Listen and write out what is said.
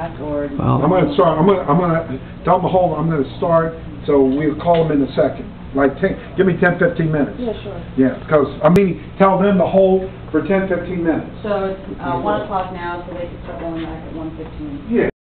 back, or? Well, I'm gonna start, I'm gonna tell them to hold, I'm gonna start, so we'll call them in a second. Like, give me 10, 15 minutes. Yeah, sure. Yeah, because, tell them to hold for 10, 15 minutes. So it's 1 o'clock now, so they can start going back at 1:15. Yeah.